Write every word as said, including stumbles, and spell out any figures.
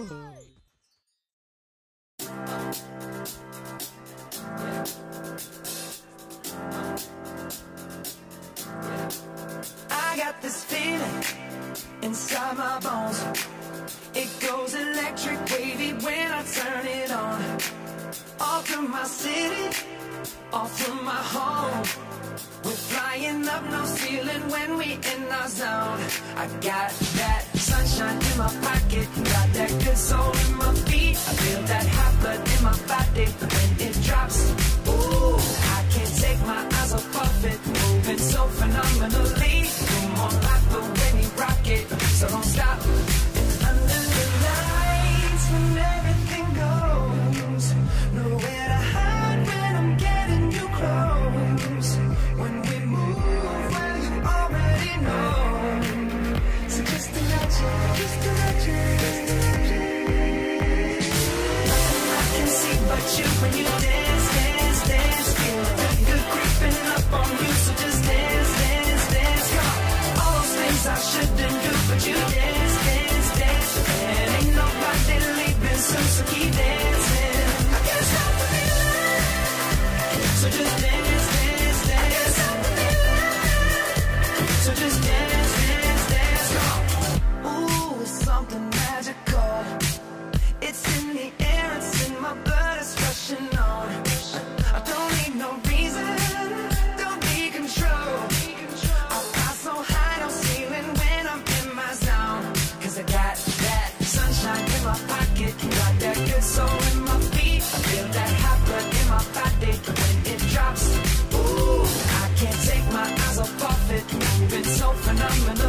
I got this feeling inside my bones. It goes electric wavy when I turn it on. All through my city, all through my home. We're flying up, no ceiling when we in our zone. I got that sunshine in my pocket, got that good soul in my feet. I feel that hot blood in my body when it drops. Ooh, I can't take my eyes off of it, moving so phenomenally. Come on, like the way we rock it, so don't stop. And under the lights, when everything goes, nowhere to hide when I'm getting you close. When we move, well, you already know. So just imagine, just imagine, just imagine. Nothing I can see but you when you dance, dance, dance. Feel the good creeping up on you, so just dance, dance, dance. Come on, all those things I shouldn't do, but you dance, dance, dance. And ain't nobody leaving soon, so keep dancing. I can't stop the feeling, so just dance, dance, dance. So just dance, dance, dance, come on. Ooh, it's something magical. It's in the air, it's in my blood, it's rushing on. I don't need no reason, don't need control. I fly so high, no ceiling when I'm in my zone. Cause I got that sunshine in my pocket, got that good soul in my feet. I feel that hot blood in my body when it drops. Ooh, I can't take my eyes off of it, moving so phenomenal.